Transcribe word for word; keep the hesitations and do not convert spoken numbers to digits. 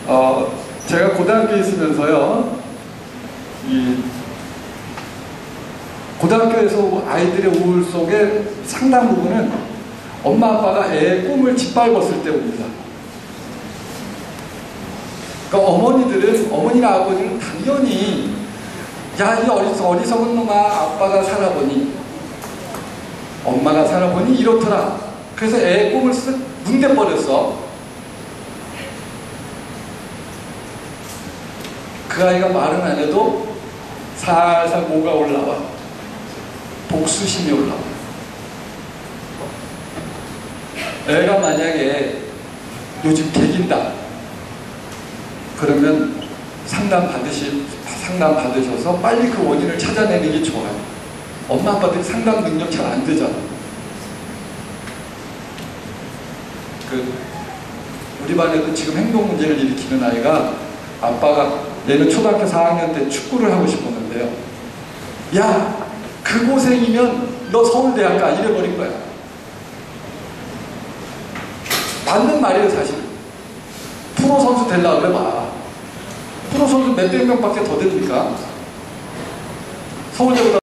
어, 제가 고등학교에 있으면서요, 이 고등학교에서 아이들의 우울 속에 상당 부분은 엄마 아빠가 애의 꿈을 짓밟았을 때 옵니다. 그러니까 어머니들은, 어머니나 아버지는 당연히 야, 이 어리석, 어리석은 놈아, 아빠가 살아보니, 엄마가 살아보니 이렇더라. 그래서 애의 꿈을 쓱 뭉개버렸어. 그 아이가 말은 안 해도 살살 뭐가 올라와. 복수심이 올라와. 애가 만약에 요즘 개긴다. 그러면 상담 받으시, 상담 받으셔서 빨리 그 원인을 찾아내는 게 좋아요. 엄마 아빠들이 상담 능력 잘 안 되잖아. 그 우리 반에도 지금 행동 문제를 일으키는 아이가, 아빠가 얘는 초등학교 사 학년 때 축구를 하고 싶었는데요. 야, 그 고생이면 너 서울대학 가, 이래버린 거야. 맞는 말이에요, 사실. 프로 선수 되려고 그래 봐. 프로 선수 몇백 명밖에 더 됩니까? 서울대보다